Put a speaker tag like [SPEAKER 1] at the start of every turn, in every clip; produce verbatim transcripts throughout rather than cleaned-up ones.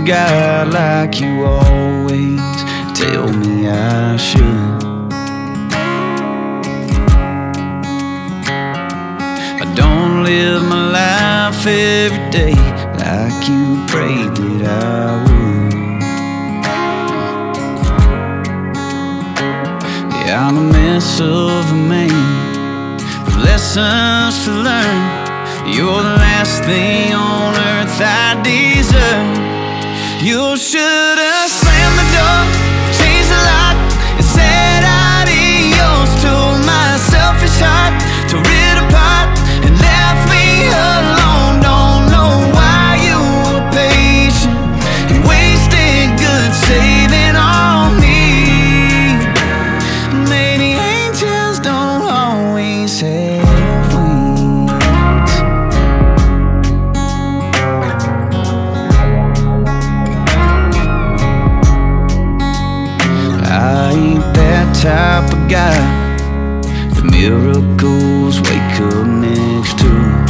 [SPEAKER 1] God like you always tell me I should. I don't live my life every day like you prayed that I would. Yeah, I'm a mess of a man with lessons to learn. You're the last thing on earth I deserve. You should have slammed the door, changed the lock, and said adios to my selfish heart. Tore it apart and left me alone. Don't know why you were patient and wasted good saving on me. Maybe angels don't always have wings. I ain't that type of guy the miracles wake up next to.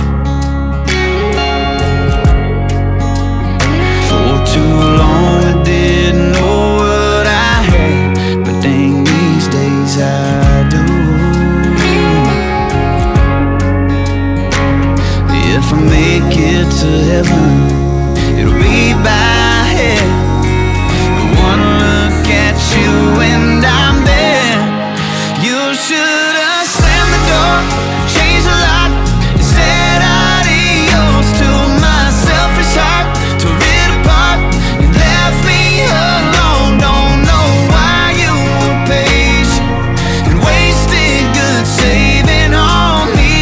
[SPEAKER 1] For too long I didn't know what I had, but dang, these days I do. If I make it to heaven, it'll be by head. One look at you and I'm there. You should have slammed the door, changed the lock, and said adios to my selfish heart. Tore it apart and left me alone. Don't know why you were patient and wasted good saving on me.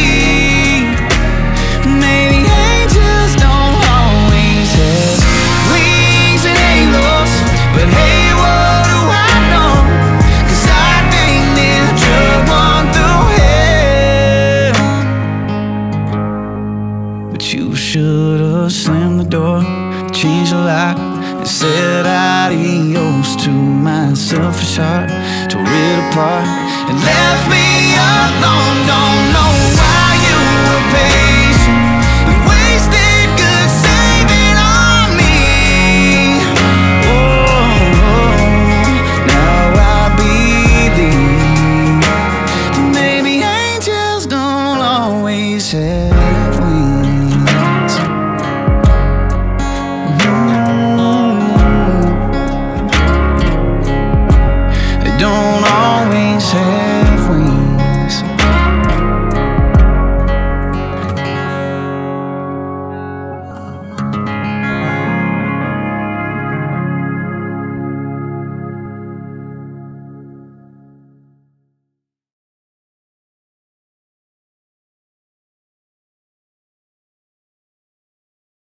[SPEAKER 1] Maybe angels don't always have wings and halos, but hey, what do I know? 'Cause I dang near drug one through hell. But you should have slammed the door, changed the lock, and said adios to my selfish heart. Tore it apart and left me alone. Don't